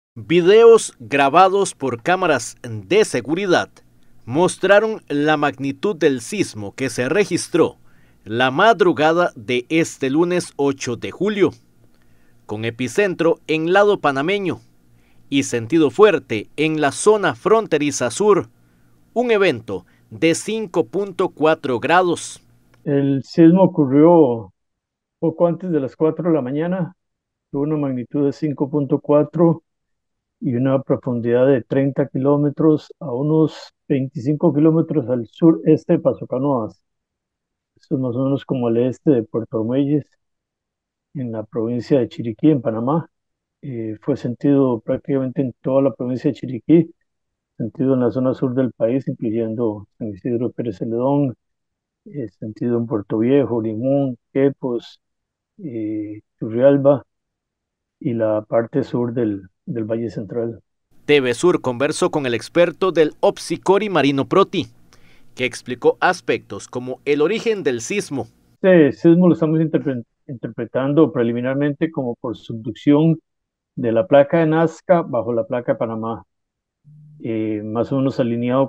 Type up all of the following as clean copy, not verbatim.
Videos grabados por cámaras de seguridad mostraron la magnitud del sismo que se registró la madrugada de este lunes 8 de julio, con epicentro en lado panameño y sentido fuerte en la zona fronteriza sur, un evento de 5.4 grados. El sismo ocurrió poco antes de las 4 de la mañana, tuvo una magnitud de 5.4 y una profundidad de 30 kilómetros a unos 25 kilómetros al sureste de Paso Canoas. Esto es más o menos como al este de Puerto Armuelles, en la provincia de Chiriquí, en Panamá. Fue sentido prácticamente en toda la provincia de Chiriquí, sentido en la zona sur del país, incluyendo San Isidro Pérez Celedón, sentido en Puerto Viejo, Limón, Quepos, Turrialba y la parte sur del Valle Central. TV Sur conversó con el experto del Opsicori Marino Proti, que explicó aspectos como el origen del sismo. Este sismo lo estamos interpretando preliminarmente como por subducción de la placa de Nazca bajo la placa de Panamá, más o menos alineado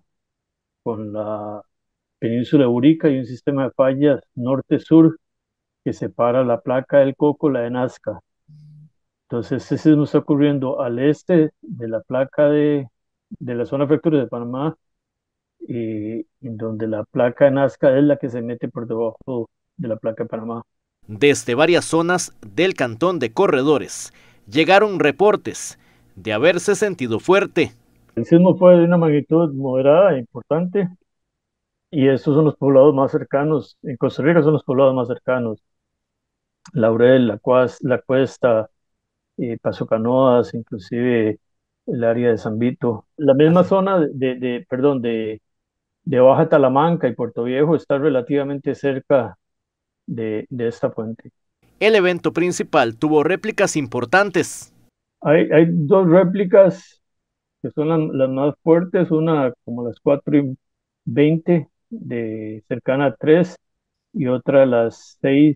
con la península de Urica y un sistema de fallas norte-sur que separa la placa del Coco, la de Nazca. Entonces, este sismo está ocurriendo al este de la placa de la zona fractura de Panamá, en donde la placa de Nazca es la que se mete por debajo de la placa de Panamá. Desde varias zonas del cantón de Corredores llegaron reportes de haberse sentido fuerte. El sismo fue de una magnitud moderada e importante, y estos son los poblados más cercanos. En Costa Rica son los poblados más cercanos: Laurel, La Cuesta, Paso Canoas, inclusive el área de San Vito. La misma zona perdón, de Baja Talamanca y Puerto Viejo está relativamente cerca de esta fuente. El evento principal tuvo réplicas importantes. Hay dos réplicas que son las más fuertes, una como las 4:20 de cercana a 3 y otra a las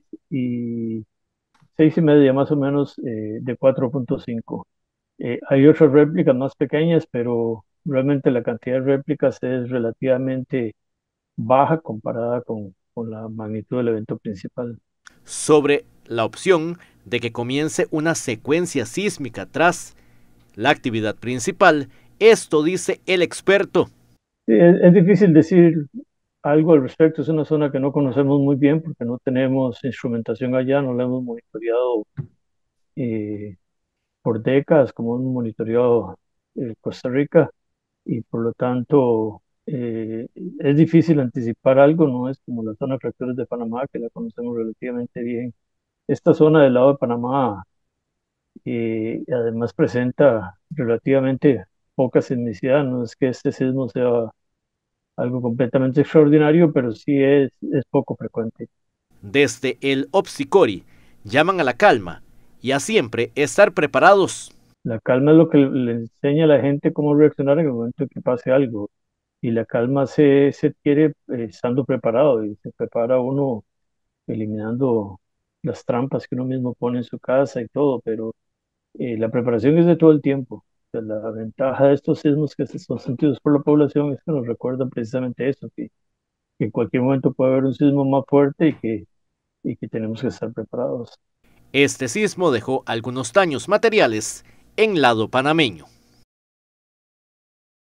6:30 más o menos, de 4.5. Hay otras réplicas más pequeñas, pero realmente la cantidad de réplicas es relativamente baja comparada con la magnitud del evento principal. Sobre la opción de que comience una secuencia sísmica tras la actividad principal, esto dice el experto. Sí, es difícil decir algo al respecto. Es una zona que no conocemos muy bien porque no tenemos instrumentación allá, no la hemos monitoreado eh, por décadas como hemos monitoreado Costa Rica, y por lo tanto es difícil anticipar algo. No es como la zona de fracturas de Panamá, que la conocemos relativamente bien. Esta zona del lado de Panamá además presenta relativamente poca sismicidad. No es que este sismo sea algo completamente extraordinario, pero sí es poco frecuente. Desde el Opsicori llaman a la calma y a siempre estar preparados. La calma es lo que le enseña a la gente cómo reaccionar en el momento que pase algo. Y la calma se adquiere estando preparado, y se prepara uno eliminando las trampas que uno mismo pone en su casa y todo, pero la preparación es de todo el tiempo. O sea, la ventaja de estos sismos que son sentidos por la población es que nos recuerdan precisamente eso, que en cualquier momento puede haber un sismo más fuerte, y que tenemos que estar preparados. Este sismo dejó algunos daños materiales en lado panameño.